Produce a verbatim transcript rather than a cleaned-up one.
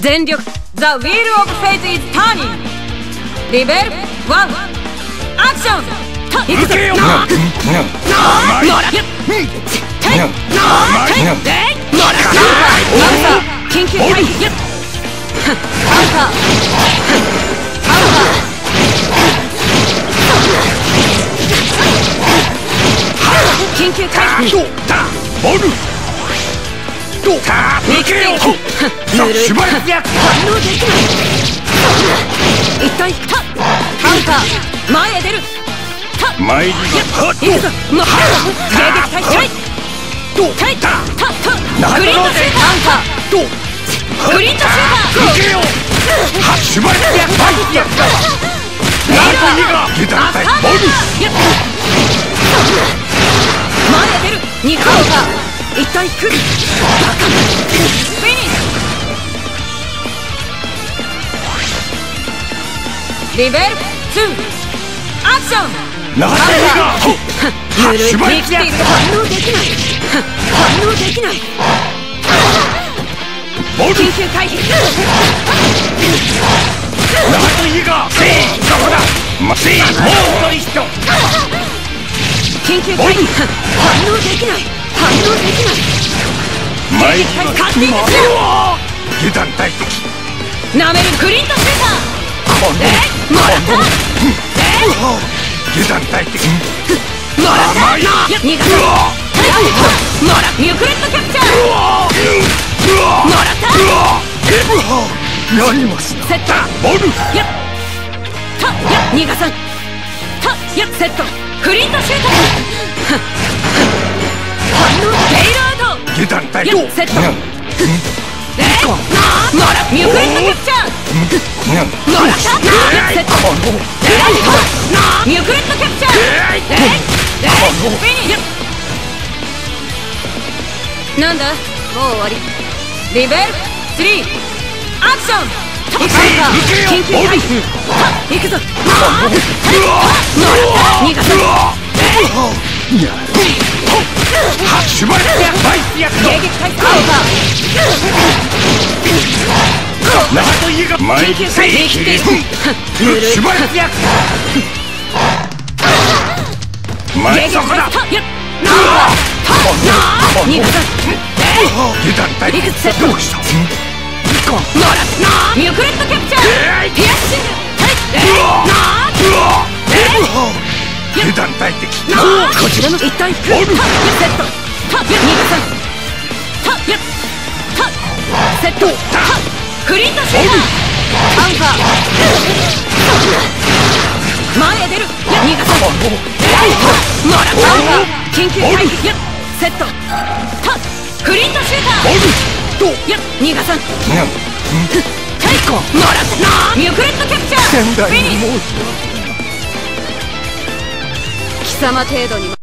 全力 The Wheel of Fate is turning リベルワンアクションいくぞなななならていなていならかアルファ緊急回避アルファアルファ緊急回避ボルどうか抜けよぬるい反応できない一体たアルファ前へ出る前にはっいくぞもう迎撃対象たいたたグリッドシューターアルファグリッドシューター抜けよはっしまいやっぱりやったアルファ下段対ボル前へ出る肉アルファ一体来るフィニッシュリベルツーアクションなぜぬるい生きている反応できない反応できない緊急回避なぜいいかせいそこだませいもう一人緊急回避反応できない反応できない前に勝手に下段対敵なめるグリッドシューターこのえもらったえ下段対敵もらった逃がすもらミュクレットキャプチャーもらったやりますなセットボルやったや逃がさんたやセットクリッドシューター反応ベイラード下段対やセットえー、もらミュクレットキャプチャーもらったやセットミュクレットキャプチャーえー、えー、フィニッシュなんだもう終わりリベルスリーアクション緊急回避行くぞもらった逃がさはっしまいやばいやつ迎撃回避アウターなといいが緊急回避していくぬるいしまいや前そこだ逃がさ下段対いくセットどうしたもらったミュクレットキャプチャーピアッシング下段対敵こちらの一体セット逃がさんセットクリッドシューターアンカー前へ出る逃がさんもらったアンカー緊急回避セットクリッドシューター逃がさんタイコもらったミュクレットキャプチャーフィニッシュ貴様程度に